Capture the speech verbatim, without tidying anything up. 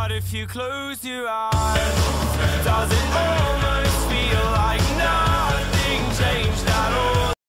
But if you close your eyes, does it all